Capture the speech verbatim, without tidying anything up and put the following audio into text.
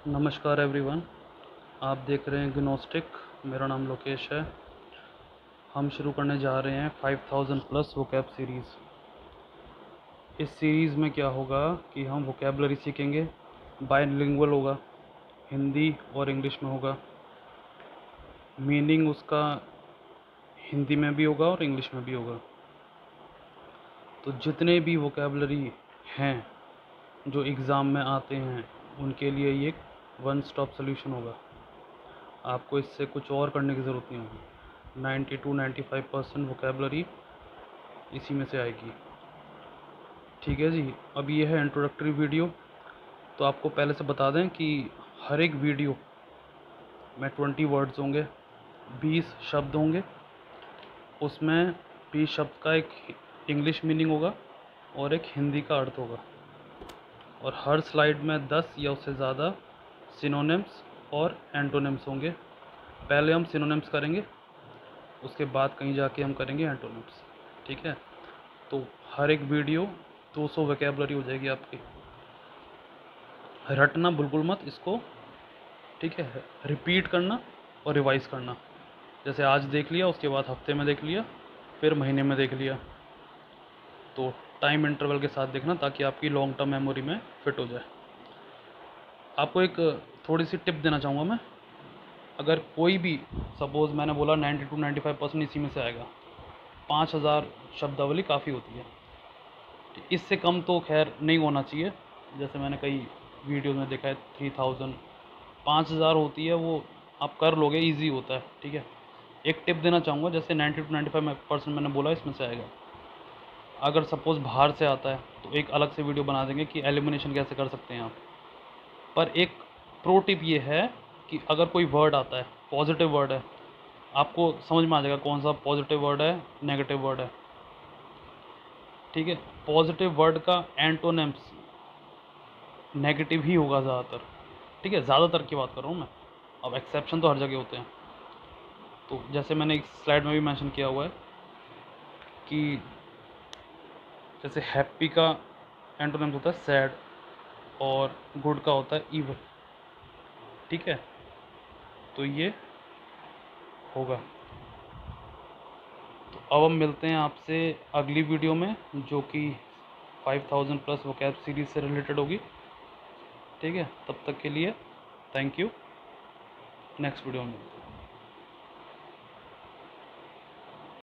नमस्कार एवरीवन, आप देख रहे हैं ग्नोस्टिक। मेरा नाम लोकेश है। हम शुरू करने जा रहे हैं five thousand plus vocab series. इस सीरीज़ में क्या होगा कि हम वोकैबलरी सीखेंगे। बाइलिंगुअल होगा, हिंदी और इंग्लिश में होगा। मीनिंग उसका हिंदी में भी होगा और इंग्लिश में भी होगा। तो जितने भी वोकैबलरी हैं जो एग्ज़ाम में आते हैं उनके लिए ये एक वन स्टॉप सोल्यूशन होगा। आपको इससे कुछ और करने की ज़रूरत नहीं होगी। Ninety two ninety five percent vocabulary इसी में से आएगी। ठीक है जी। अब ये है इंट्रोडक्टरी वीडियो। तो आपको पहले से बता दें कि हर एक वीडियो में ट्वेंटी वर्ड्स होंगे, बीस शब्द होंगे। उसमें बीस शब्द का एक इंग्लिश मीनिंग होगा और एक हिंदी का अर्थ होगा। और हर स्लाइड में दस या उससे ज़्यादा सिनोनिम्स और एंटोनिम्स होंगे। पहले हम सिनोनिम्स करेंगे, उसके बाद कहीं जाके हम करेंगे एंटोनिम्स। ठीक है। तो हर एक वीडियो दो सौ वोकैबलरी हो जाएगी आपकी। रटना बिल्कुल मत इसको। ठीक है। रिपीट करना और रिवाइज करना। जैसे आज देख लिया, उसके बाद हफ्ते में देख लिया, फिर महीने में देख लिया। तो टाइम इंटरवल के साथ देखना ताकि आपकी लॉन्ग टर्म मेमोरी में फिट हो जाए। आपको एक थोड़ी सी टिप देना चाहूँगा मैं। अगर कोई भी, सपोज़ मैंने बोला ninety two ninety five percent इसी में से आएगा, पाँच हज़ार शब्दावली काफ़ी होती है। इससे कम तो खैर नहीं होना चाहिए। जैसे मैंने कई वीडियो में देखा है थ्री थाउजेंड, पाँच हज़ार होती है, वो आप कर लोगे, इजी होता है। ठीक है। एक टिप देना चाहूँगा, जैसे ninety two ninety five percent मैंने बोला इसमें से आएगा। अगर सपोज़ बाहर से आता है तो एक अलग से वीडियो बना देंगे कि एलिमिनेशन कैसे कर सकते हैं आप। पर एक प्रो टिप ये है कि अगर कोई वर्ड आता है, पॉजिटिव वर्ड है, आपको समझ में आ जाएगा कौन सा पॉजिटिव वर्ड है, नेगेटिव वर्ड है। ठीक है। पॉजिटिव वर्ड का एंटोनिम्स नेगेटिव ही होगा ज़्यादातर। ठीक है, ज़्यादातर की बात कर रहा हूँ मैं। अब एक्सेप्शन तो हर जगह होते हैं। तो जैसे मैंने एक स्लाइड में भी मेंशन किया हुआ है कि जैसे हैप्पी का एंटोनिम्स होता है सैड और गुड का होता है इविल। ठीक है। तो ये होगा। तो अब हम मिलते हैं आपसे अगली वीडियो में, जो कि five thousand plus vocab series से रिलेटेड होगी। ठीक है। तब तक के लिए थैंक यू। नेक्स्ट वीडियो में।